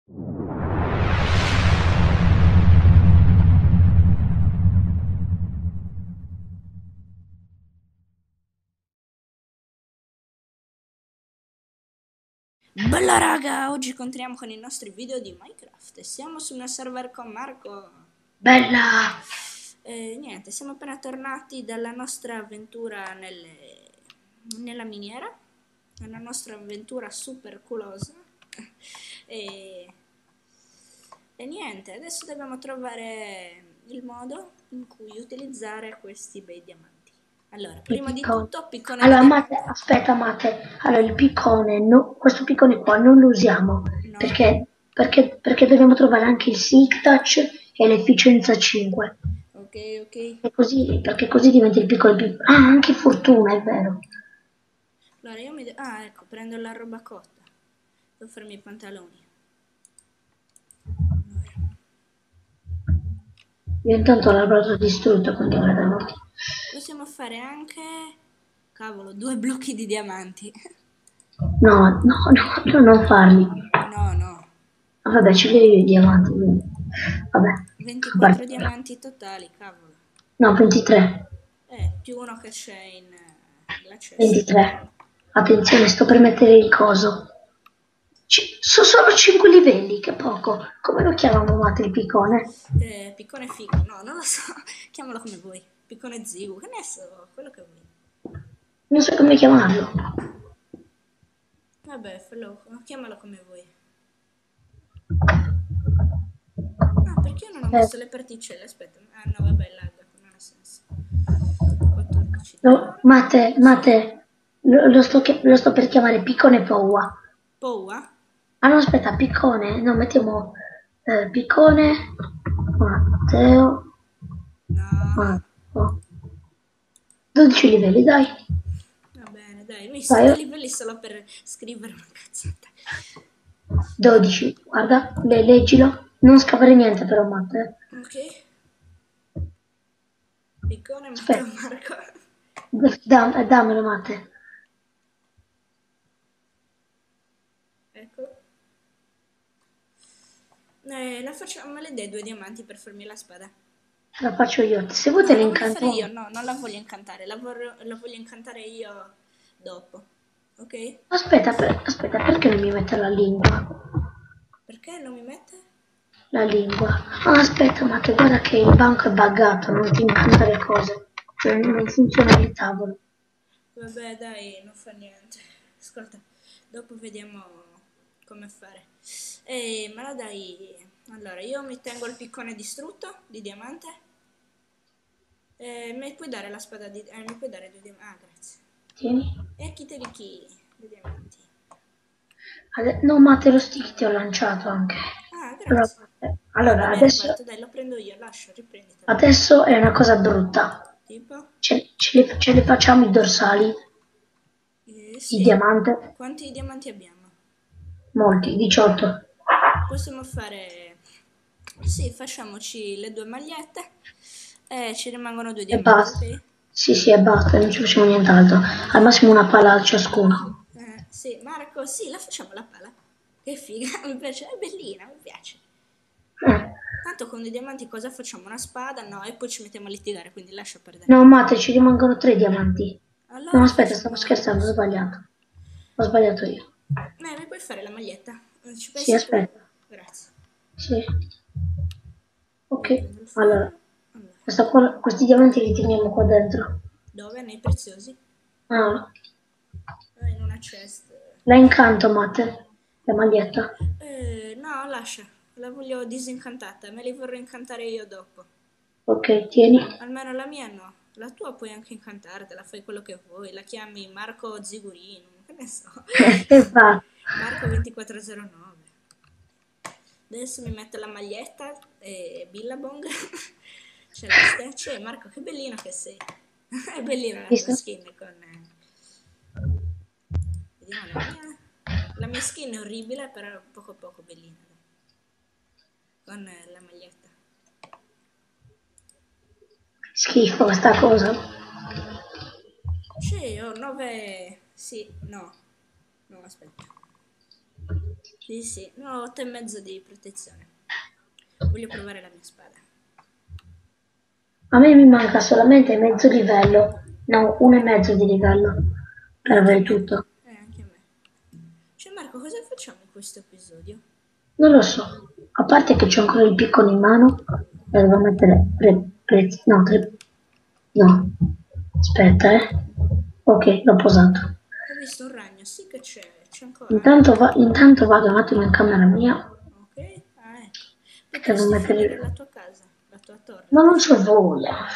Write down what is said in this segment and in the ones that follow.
Bella raga, oggi continuiamo con i nostri video di Minecraft e siamo su una server con Marco. Bella! Niente, siamo appena tornati dalla nostra avventura nella miniera, una nostra avventura super culosa. e, e niente, adesso dobbiamo trovare il modo in cui utilizzare questi bei diamanti. Allora, Il prima di piccone. tutto, piccone di Allora, Mate, diamante. aspetta, Mate. Allora, il piccone, questo piccone qua non lo usiamo No, perché dobbiamo trovare anche il Silk Touch e l'efficienza 5. ok, ok. Perché così diventa il piccolo più... Ah, anche fortuna, è vero. Allora io Ah, ecco, prendo la roba cotta. Devo farmi i pantaloni. Allora, Io intanto l'avrò distrutto, quindi ora da morti. possiamo fare anche... Cavolo, 2 blocchi di diamanti. No, no, no, no, non farli. No, no. Ah, vabbè, ce li ho io i diamanti, quindi... Vabbè, 24 guarda. diamanti totali, cavolo. No, 23. Più uno che c'è in la chest. 23. Attenzione, sto per mettere il coso. Sono solo 5 livelli, che poco. Come lo chiamano Mate il piccone? Piccone figo. No, non lo so. Chiamalo come vuoi. Piccone zigu. Che ne so, quello che vuoi. Non so come chiamarlo. Vabbè, chiamalo come vuoi. Ah, perché io non ho Eh, messo le particelle? Aspetta. Ah, no, vabbè, lagga, non ha senso. 14 di no, oro. Mate, lo sto per chiamare piccone Powa. Powa? Ah no, aspetta, piccone. No, mettiamo piccone Matteo. No. Marco. 12 livelli, dai. Va bene, dai, mi sto Dai, dei livelli solo per scrivere una cazzata. 12. Guarda, leggilo. Non scavare niente però, Mate. Ok. Piccone Matteo Aspetta, Marco. dammelo, Mate. Ecco. La facciamo, me le dai 2 diamanti per farmi la spada? La faccio io. Se vuoi te No, ne la voglio fare io, incanto. no, non la voglio incantare, la voglio incantare io dopo, ok? Aspetta, perché non mi mette la lingua? Perché non mi mette? La lingua. Ah, aspetta, ma che guarda che il banco è buggato, non ti incanta le cose. Cioè, non funziona il tavolo. Vabbè, dai, non fa niente. Ascolta, dopo vediamo come fare. Me la dai... Allora, io mi tengo il piccone distrutto di diamante. Mi puoi dare la spada di... mi puoi dare 2 diamanti? Ah, grazie. Tieni. E chi te li chi? 2 diamanti. No, ma te lo stick ti ho lanciato anche. Ah, Allora, grazie. Ah, allora, vabbè, è arrivato, dai, lo prendo io, lascio, riprenditelo. adesso è una cosa brutta. Tipo? Ce le facciamo i dorsali di Sì. diamante? Quanti diamanti abbiamo? Molti, 18. Possiamo fare... Sì, facciamoci le 2 magliette e ci rimangono 2 diamanti, Basta. ok? Sì, e basta, non ci facciamo nient'altro. Al massimo una pala a ciascuno. Sì, Marco, sì, la facciamo la pala. Che figa, mi piace, è bellina, mi piace. Eh. Tanto con i diamanti cosa facciamo? Una spada? No, e poi ci mettiamo a litigare, quindi lascia perdere. No, Mate, ci rimangono 3 diamanti. No, Allora aspetta, stavo facciamo... scherzando, ho sbagliato. Ho sbagliato io. Mi puoi fare la maglietta? Ci Sì, pensi tu? aspetta. Grazie. Sì. Ok. Io prendo il Allora, ferro. Allora, questi diamanti li teniamo qua dentro. dove? Nei preziosi? Ah, In una chest. la incanto, Mate. La maglietta. No, lascia. La voglio disincantata. Me li vorrei incantare io dopo. Ok, tieni. Almeno la mia no. La tua puoi anche incantartela, fai quello che vuoi. La chiami Marco Zigurino. Che ne so. E va. Marco 2409. Adesso mi metto la maglietta e Billabong. C'è la steccia e Marco, che bellino che sei. È bellina la tua Visto? skin con... Vediamo la mia. La mia skin è orribile, però poco a poco bellina. Con la maglietta. Schifo questa cosa. Sì, ho 9... Sì, no. No, aspetta. Sì, sì, no, 8,5 di protezione. Voglio provare la mia spada. A me mi manca solamente mezzo livello, no, 1,5 di livello per Anche a avere me. tutto. Anche a me. Cioè, Marco, cosa facciamo in questo episodio? Non lo so, a parte che c'ho ancora il piccone in mano e devo mettere no, no, aspetta, ok, l'ho posato. Ho visto un ragno, sì che c'è ancora. Intanto vado un attimo in camera mia, Ok, ah ecco. che devo Potresti finire la mettere... tua casa, la tua torre. Ma non c'ho voglia.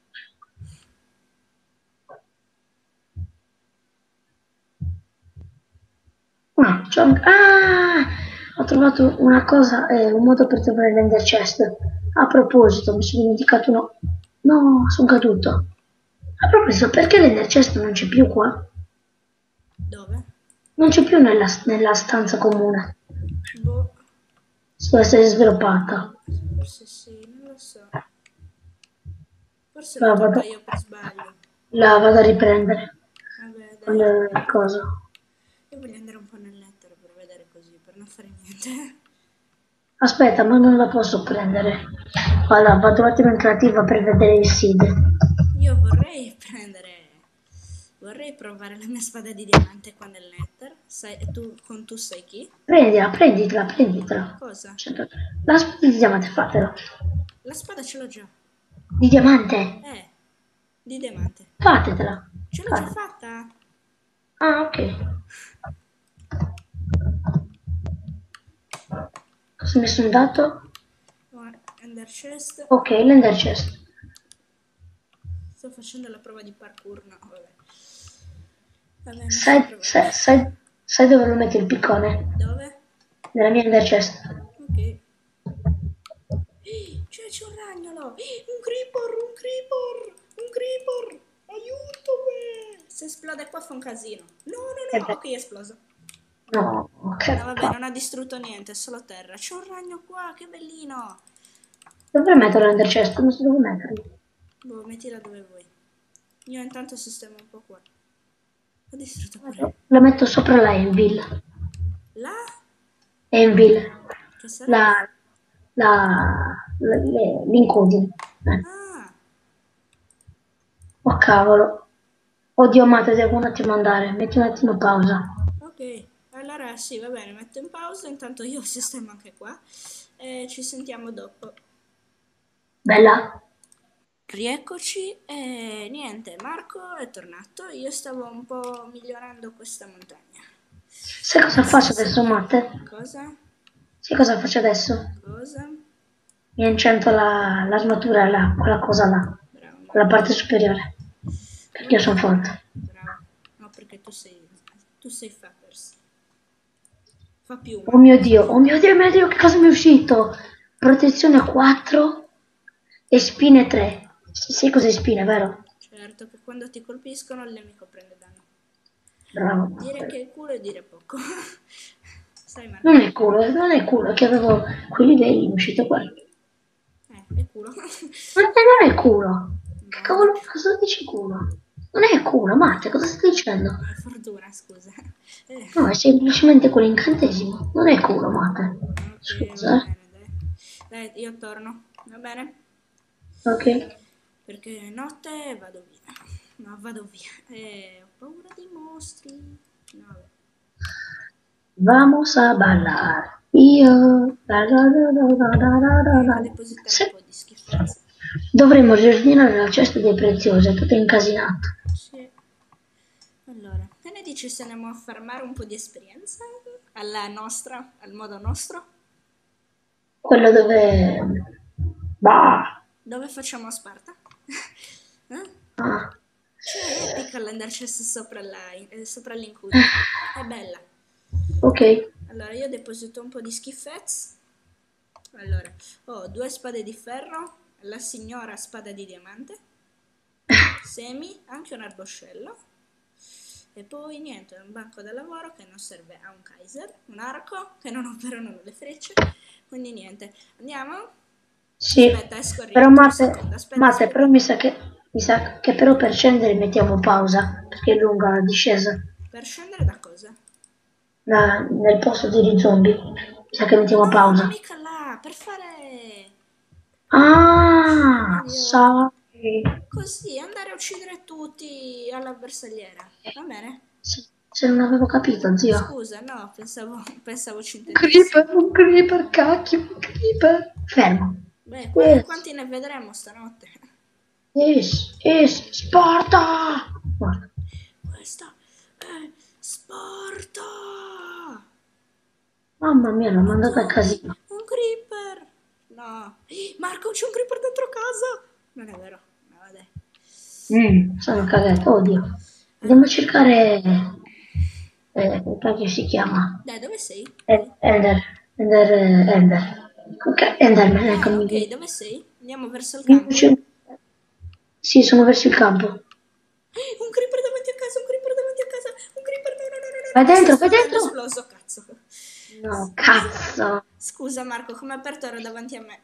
Ho trovato una cosa, un modo per trovare l'ender chest. A proposito, mi sono dimenticato uno... No, sono caduto. A proposito, perché l'ender chest non c'è più qua? Dove? Non c'è più nella stanza comune. Boh, Deve essere sviluppata. forse sì, non lo so. Forse l'ho La tolta vado, io per sbaglio. la vado a riprendere. Vabbè, Con dai. le cose. Io voglio andare un po' nel lettere per vedere così, per non fare niente. Aspetta, ma non la posso prendere. Allora, vado un attimo in creativa per vedere il seed. Io vorrei prendere... Vorrei provare la mia spada di diamante qua nel nether. Sai, tu sai chi? Prenditela. Cosa? 103. La spada di diamante, fatelo. La spada ce l'ho già. Di diamante? Eh, di diamante. Fatetela. Ce l'ho già Fate. fatta. Ah, ok. Cosa mi sono dato? Ender chest. Ok, l'ender chest. Sto facendo la prova di parkour, no, vabbè. Vabbè, non so Sai, provare. sai, sai, sai dove lo metti il piccone? Dove? Nella mia ender chest. Ok. C'è un ragnolo! Un creeper! Aiutami! Se esplode qua fa un casino. No, Eh no, no! beh, Ok, è esploso. no, che No, vabbè, fa? non ha distrutto niente, è solo terra. C'è un ragno qua, che bellino! Dovrei mettere l'ender chest, non so dove metterlo. Boh, mettila dove vuoi. Io intanto sistemo un po' qua. Ho distrutto pure. Lo metto sopra la Anvil. Là? Anvil. Che La, sarebbe? l'incudine. Ah, Oh cavolo. Oddio Matte, devo un attimo andare. Metti un attimo pausa. ok. Allora sì, va bene, metto in pausa. Intanto io sistemo anche qua. E ci sentiamo dopo. Bella? Rieccoci e niente, Marco è tornato. Io stavo un po' migliorando questa montagna. Sai cosa Nel faccio senso adesso, che... Matte? Cosa? Sai cosa faccio adesso? Cosa? Mi incento l'armatura là, quella cosa là. Bravo Quella Marco. parte superiore. Perché io sono Ok, forte. bravo. No, perché tu sei Fappers. Fa Oh piuma. mio Dio, che cosa mi è uscito? Protezione 4 e spine 3. Sai cos'è spine, vero? Certo che quando ti colpiscono il nemico prende danno. Bravo. Dire che è il culo è dire poco. Sai Marco? Non è culo, è che avevo quei livelli, mi è uscito quello. È culo. Ma non è culo. Che No, cavolo, cosa dici culo? Non è culo, Matte, cosa stai dicendo? no, è fortuna, scusa. No, è semplicemente quell'incantesimo. Non è culo, Matte. Ok, va Scusa, bene, dai. Dai, io torno, va bene? Ok. Perché è notte e vado via. No, vado via. Ho paura dei mostri. No, vabbè. Vamos a ballar. Io. Comunque depositare un Sì. po' di schifezze. Dovremmo riordinare la cesta dei preziosi, è tutto incasinato. Sì. Allora, che ne dici se andiamo a farmare un po' di esperienza? Alla nostra, al modo nostro? Quello dove... Bah. Dove facciamo a Sparta? Eh? Ah. C'è Epic all'Ender Chest sopra l'incudine. È bella. Ok. Allora, io deposito un po' di schifezze. Allora, ho 2 spade di ferro, la signora spada di diamante, semi, anche un arboscello. E poi niente, un banco da lavoro che non serve a un Kaiser, un arco che non operano le frecce. Quindi niente, andiamo? Sì. Aspetta, Però scorriamo un secondo, Matte, aspetta. però mi sa che però per scendere mettiamo pausa, perché è lunga la discesa. Per scendere da cosa? nel posto degli zombie. Mi sa che mettiamo No, ma pausa. mica là, per fare... Ah, meglio sai. così, andare a uccidere tutti alla bersagliera. Va bene? Se non avevo capito, zio. Scusa, no, pensavo ci intendessi. Un creeper, cacchio, un creeper. Fermo. Beh, Yes, quanti ne vedremo stanotte? Sparta! Guarda. Questa è Sparta! Mamma mia, l'ho Ma mandata a dai, casino. un creeper! No. Marco, c'è un creeper dentro casa! Non è vero. No, vabbè. Sono cagato, oddio. Andiamo a cercare, come si chiama? Dai, dove sei? Dai. Ender, Ender. Ok, Enderman, Ah, eccomi ok, lì. dove sei? Andiamo verso il campo? Sì, sono verso il campo. Un creeper davanti a casa, un creeper davanti a casa, un creeper, no, no, no, no, no, Vai mi sta dentro, vai esplodendo, dentro! esploso, cazzo. No, Scusa. cazzo! Scusa Marco, come aperto era davanti a me.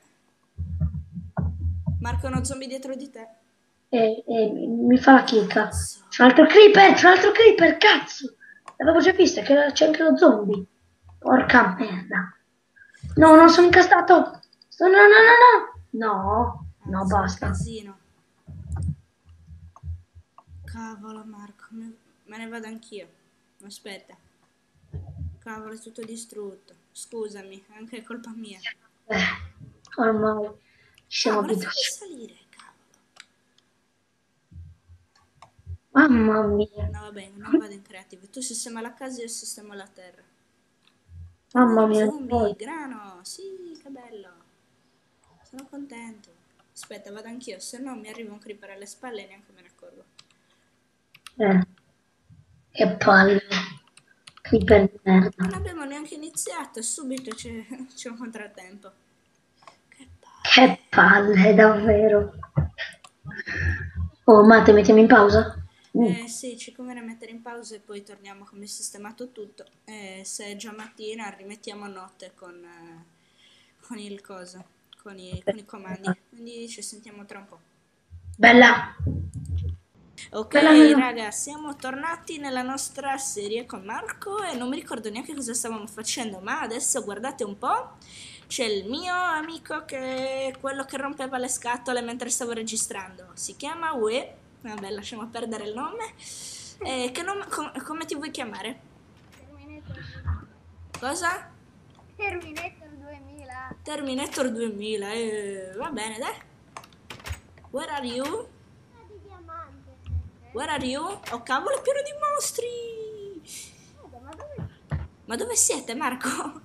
Marco, è uno zombie dietro di te. Mi fa la chicca. Cazzo. C'è un altro creeper, cazzo! L'avevo già visto, che c'è anche lo zombie. Porca merda. No, non sono incastrato. No, no, no, no, no. No, no, Sono un basta. casino. Cavolo Marco, me ne vado anch'io. Aspetta. Cavolo, è tutto distrutto. Scusami, anche è colpa mia. Ormai ci siamo Cavolo, fammi abituati. salire, cavolo. Mamma mia. No, vabbè, non vado in creative. Tu sistema la casa e io sistemo la terra. Mamma Tornano mia. zombie, grano. Sì, che bello. Sono contento. Aspetta, vado anch'io, se no mi arriva un creeper alle spalle e neanche me ne accorgo. Eh, che palle. Creeper di Non merda. abbiamo neanche iniziato e subito c'è un contrattempo. Che Che palle. palle, davvero. Oh, Matte, mettiamo in pausa? Sì, ci conviene mettere in pausa e poi torniamo come sistemato tutto. Se è già mattina rimettiamo a notte con il coso, con i comandi. Quindi ci sentiamo tra un po'. Bella. Ok, Bella, bella. raga, siamo tornati nella nostra serie con Marco e non mi ricordo neanche cosa stavamo facendo, ma adesso guardate un po', c'è il mio amico che è quello che rompeva le scatole mentre stavo registrando, si chiama Ue, vabbè lasciamo perdere il nome, che come ti vuoi chiamare? Terminator 2000. Cosa? Terminator 2000. Terminator 2000, va bene dai, where are you? Di diamante. Where are you? Oh cavolo, è pieno di mostri! Ma dove? Ma dove siete Marco?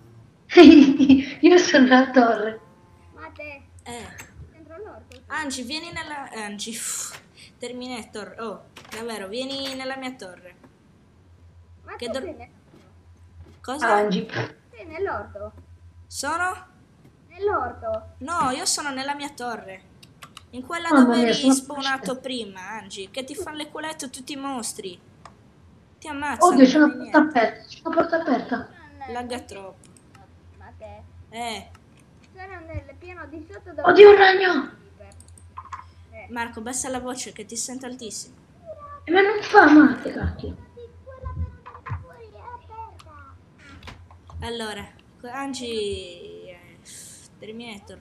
Io sono la torre. Ma te, Eh, dentro l'orto. Angie, vieni nella... Angie, Terminator, oh, davvero, vieni nella mia torre. Ma Che tu dor- sei, Cosa? Angie. sei nell'orto. Sono? Nell'orto. No, io sono nella mia torre. In quella Mamma dove mia, eri sono spawnato prima, Angie, che ti fanno le culette tutti i mostri. Ti Oddio, ammazzano, c'è non una è porta niente. aperta. C'è una porta aperta. Lagga troppo. Ma te. Eh, Sono nel piano di sotto dove... Oddio, un ragno. Marco, basta la voce che ti sento altissimo. Ma non fa male, cacchio. Quella per andare fuori è aperta. Allora, Angie, Terminator.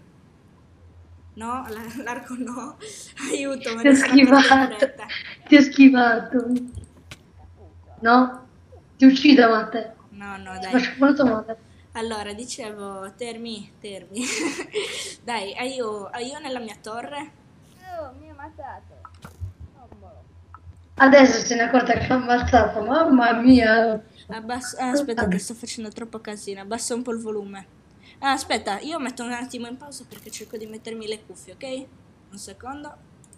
No, l'arco no. Aiuto, me Ti ho ne sono accorta in schivato. fretta. Ti ho schivato. No? Ti uccido, Matte. No, no, Ti dai. faccio molto male. Allora, dicevo, termi. Dai, io nella mia torre. Oh, mi ha ammazzato. Oh, boh. Adesso se ne è accorta che l'ho ammazzato. Mamma mia. Aspetta che sto facendo troppo casino. Abbassa un po' il volume. Aspetta, io metto un attimo in pausa perché cerco di mettermi le cuffie, ok? Un secondo.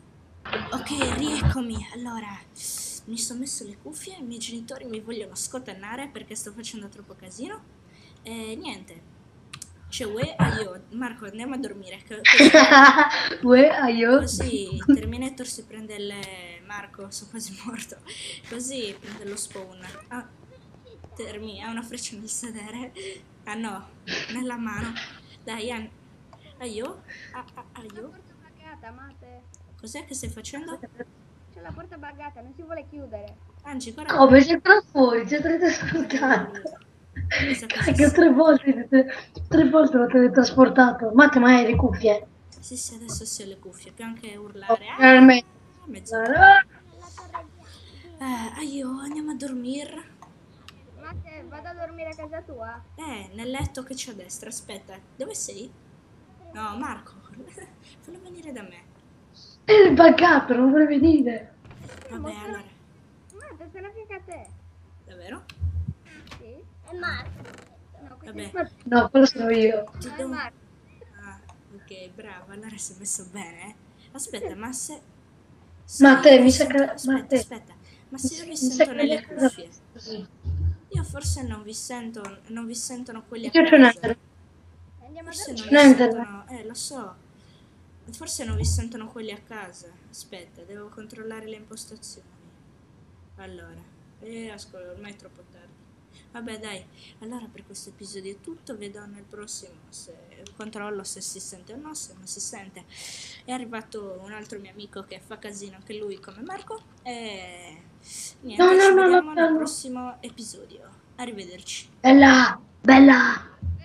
Ok, rieccomi. Allora, mi sono messo le cuffie, i miei genitori mi vogliono scotennare perché sto facendo troppo casino. E niente. C'è Ue e io. Marco, andiamo a dormire. Uè, aio. Così Terminator si prende le... Marco, sono quasi morto. Così prende lo spawn. Ah, Termi, ha una freccia nel sedere. Ah no, nella mano. Dai, Aio? Aio? Porta buggata, Mate. Cos'è che stai facendo? C'è la porta buggata, non si vuole chiudere. Angie, guarda. Come sei troppo fuori? Sei troppo sfruttato. Cosa Che tre volte l'ho teletrasportato. Matte, ma hai le cuffie? Sì, sì, adesso sì ho le cuffie, puoi anche Oh, urlare. finalmente. Mezz'ora. Ah, Nella torre Aio, andiamo a dormire. Matte, vado a dormire a casa tua? Nel letto che c'è a destra, aspetta, dove sei? No, Marco, fallo venire da me. è il buggato, non vuole venire. Vabbè, allora, Matte, sono anche a te. davvero? Sì? È Marco. No, questo Vabbè, No, quello sono io. ti è do... Marco. Ah, ok, bravo, allora si è messo bene, eh. Aspetta, ma se... Ma io te, vi mi sa che... sento... Ma Aspetta, te, aspetta, ma se io vi mi sa sento che la mia nelle casa cuffie, fa così. io forse non vi sento, non vi sentono quelli a Io c'ho un casa. enter. Andiamo a Forse non C'è vi un enter. sentono, lo so, forse non vi sentono quelli a casa. Aspetta, devo controllare le impostazioni. Allora, ascolta, ormai è troppo tardi. Vabbè, dai, allora per questo episodio è tutto, vedo nel prossimo se controllo se si sente o no, se non si sente. È arrivato un altro mio amico che fa casino anche lui come Marco e No, niente, no, ci no, no, vediamo nel no. prossimo episodio. Arrivederci. Bella, bella.